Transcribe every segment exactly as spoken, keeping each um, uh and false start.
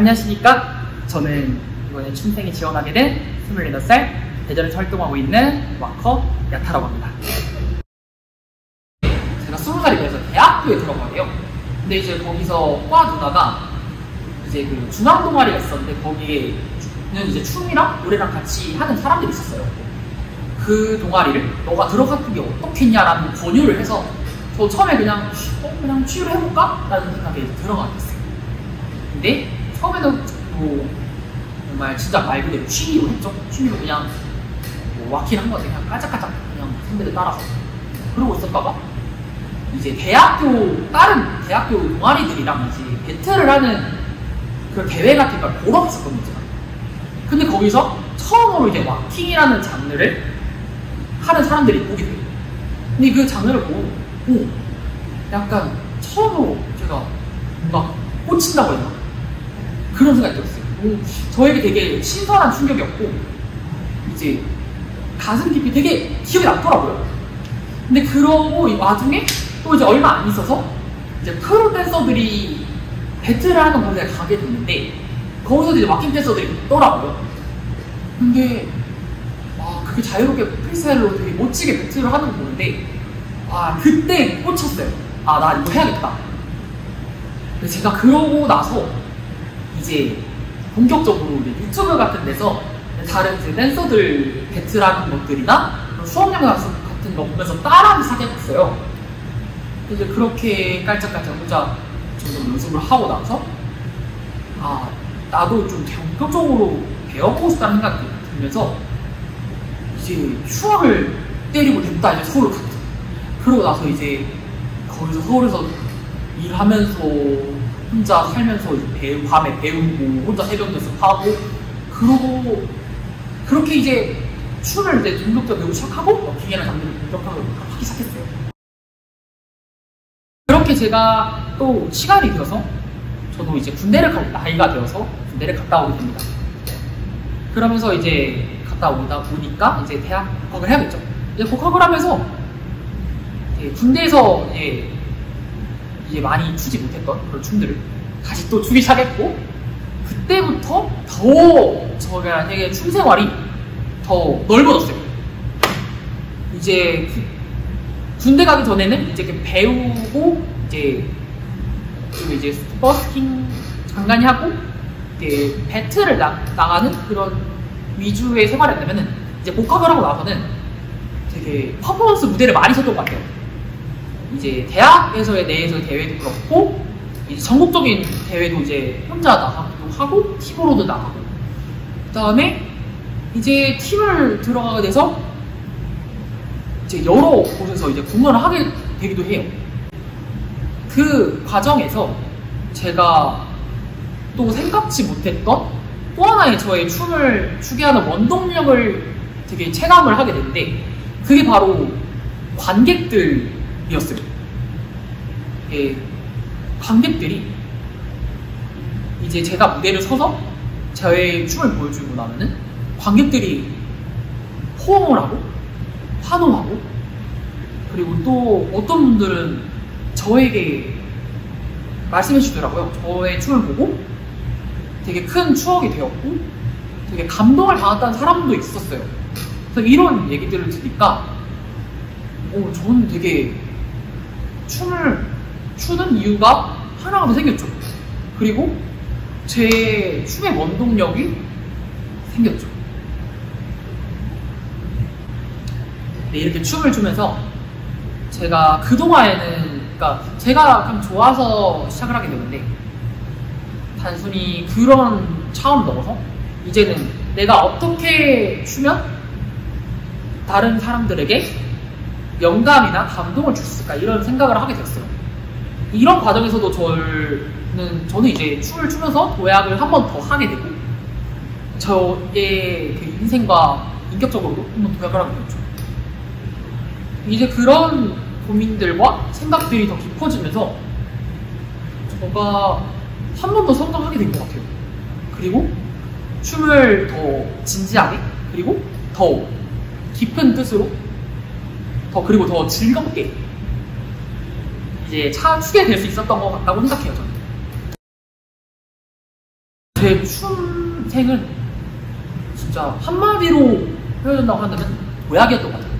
안녕하십니까. 저는 이번에 춤생에 지원하게 된 스물여덟 살 대전에서 활동하고 있는 와커 야타라고 합니다. 제가 스무 살이 돼서 대학교에 들어가게요. 근데 이제 거기서 과 누나가 이제 그 중앙 동아리가 있었는데 거기에는 이제 춤이랑 노래랑 같이 하는 사람들이 있었어요. 그 동아리를 너가 들어가는 게 어떻겠냐라는 권유를 해서 저 처음에 그냥 어, 그냥 취유를 해볼까? 라는 생각에 들어가게 됐어요. 근데 처음에는 뭐 정말 진짜 말 그대로 취미로 했죠. 취미로 그냥 뭐 와킹 한 거지. 그냥 깔짝깔짝 그냥 선배들 따라서 그러고 있었다가 이제 대학교 다른 대학교 동아리들이랑 이제 배틀을 하는 그 대회 같은 걸 보러 갔었거든요. 근데 거기서 처음으로 이제 와킹이라는 장르를 하는 사람들이 보게 돼요. 근데 그 장르를 보고 오, 약간 처음으로 제가 뭔가 꽂힌다고 했나? 그런 생각이 들었어요. 오, 저에게 되게 신선한 충격이었고 이제 가슴 깊이 되게 기억이 남더라고요. 근데 그러고 이 와중에 또 이제 얼마 안 있어서 이제 프로 댄서들이 배틀을 하는 곳에 가게 됐는데 거기서 이제 와킹 댄서들이 있더라고요. 근데 아, 그게 자유롭게 프리스타일로 되게 멋지게 배틀을 하는 거 보는데 아, 그때 꽂혔어요. 아, 나 이거 해야겠다. 근데 제가 그러고 나서 이제 본격적으로 이제 유튜브 같은 데서 다른 이제 댄서들 배틀하는 것들이나 수업 영상 같은 거 보면서 따라하기 시작했어요. 이제 그렇게 깔짝깔짝 혼자 점점 연습을 하고 나서 아, 나도 좀 본격적으로 배워보고 싶다는 생각이 들면서 이제 추억을 때리고 됐다. 이제 서울을 갔죠. 그러고 나서 이제 거기서 서울에서 일하면서 혼자 살면서 이제 배우, 밤에 배우고 혼자 새벽 연습하고 그러고 그렇게 이제 춤을 이제 본격적으로 배우기 시작하고 워킹이라는 장르를 본격적으로 하기 시작했어요. 그렇게 제가 또 시간이 들어서 저도 이제 군대를 갈 나이가 되어서 군대를 갔다 오게 됩니다. 그러면서 이제 갔다 오다 보니까 이제 대학 복학을 해야겠죠. 이제 복학을 하면서 이제 군대에서 이제, 이제 많이 추지 못했던 그런 춤들을 다시 또 추기 시작했고 그때부터 더 저가 되게 춤 생활이 더 넓어졌어요. 이제 그 군대 가기 전에는 이제 배우고 이제 그리고 이제 버스킹 간간히 하고 이제 배틀을 나, 나가는 그런 위주의 생활이었다면은 이제 복학을 하고 나서는 되게 퍼포먼스 무대를 많이 섰던 것 같아요. 이제 대학에서의 내에서의 대회도 그렇고 이제 전국적인 대회도 이제 혼자 나가기도 하고 팀으로도 나가고 그 다음에 이제 팀을 들어가게 돼서 이제 여러 곳에서 이제 공연을 하게 되기도 해요. 그 과정에서 제가 또 생각지 못했던 또 하나의 저의 춤을 추게 하는 원동력을 되게 체감을 하게 됐는데 그게 바로 관객들이었어요. 예, 관객들이 이제 제가 무대를 서서 저의 춤을 보여주고 나면은 관객들이 호응을 하고 환호하고 그리고 또 어떤 분들은 저에게 말씀해 주더라고요. 저의 춤을 보고 되게 큰 추억이 되었고 되게 감동을 받았다는 사람도 있었어요. 그래서 이런 얘기들을 들으니까 어, 저는 되게 춤을 추는 이유가 하나가 더 생겼죠. 그리고 제 춤의 원동력이 생겼죠. 네, 이렇게 춤을 추면서 제가 그동안에는 그러니까 제가 참 좋아서 시작을 하게 되는데 단순히 그런 차원을 넘어서 이제는 내가 어떻게 추면 다른 사람들에게 영감이나 감동을 줄 수 있을까 이런 생각을 하게 됐어요. 이런 과정에서도 저는, 저는 이제 춤을 추면서 도약을 한 번 더 하게 되고 저의 그 인생과 인격적으로도 한 번 도약을 하게 됐죠. 이제 그런 고민들과 생각들이 더 깊어지면서 제가 한 번 더 성장하게 된 것 같아요. 그리고 춤을 더 진지하게 그리고 더 깊은 뜻으로 더 그리고 더 즐겁게 이제 차 추게 될 수 있었던 것 같다고 생각해요. 저는 제 춤생은 진짜 한마디로 표현한다고 한다면 도약이었던 것 같아요.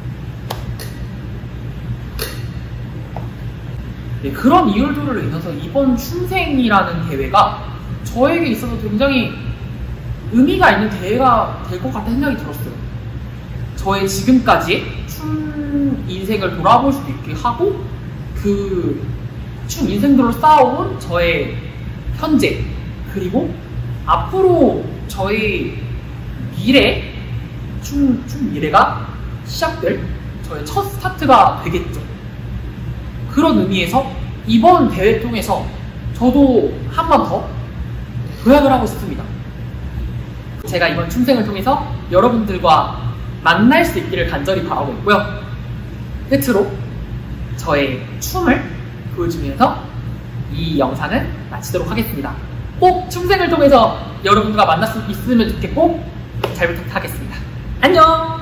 네, 그런 이유들로 인해서 이번 춤생이라는 대회가 저에게 있어서 굉장히 의미가 있는 대회가 될 것 같다는 생각이 들었어요. 저의 지금까지 춤 인생을 돌아볼 수도 있게 하고 그 춤 인생들로 쌓아온 저의 현재 그리고 앞으로 저희 미래 춤, 춤 미래가 시작될 저의 첫 스타트가 되겠죠. 그런 의미에서 이번 대회 통해서 저도 한 번 더 도약을 하고 싶습니다. 제가 이번 춤생을 통해서 여러분들과 만날 수 있기를 간절히 바라고 있고요. 끝으로 저의 춤을 보여주면서 이 영상을 마치도록 하겠습니다. 꼭 춤생을 통해서 여러분들과 만날 수 있으면 좋겠고 잘 부탁하겠습니다. 안녕!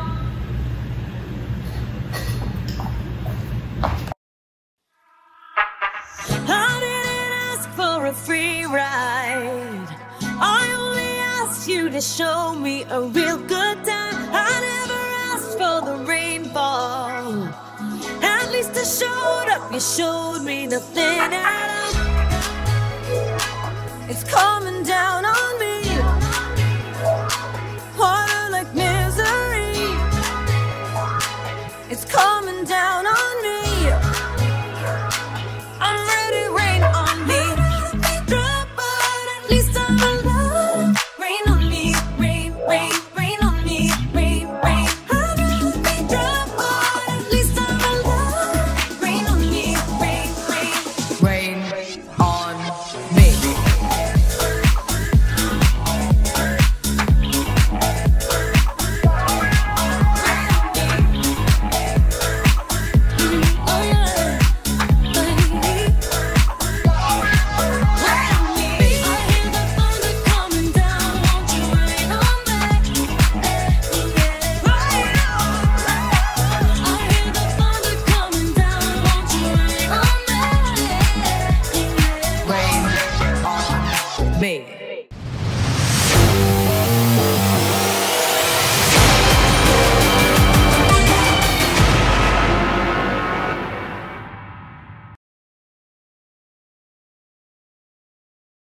Free ride. I only asked you to show me a real good time. I never asked for the rainfall. At least I showed up. You showed me nothing at all. It's coming down on me. Water like misery. It's coming down on me. I'm ready, rain on me. Me.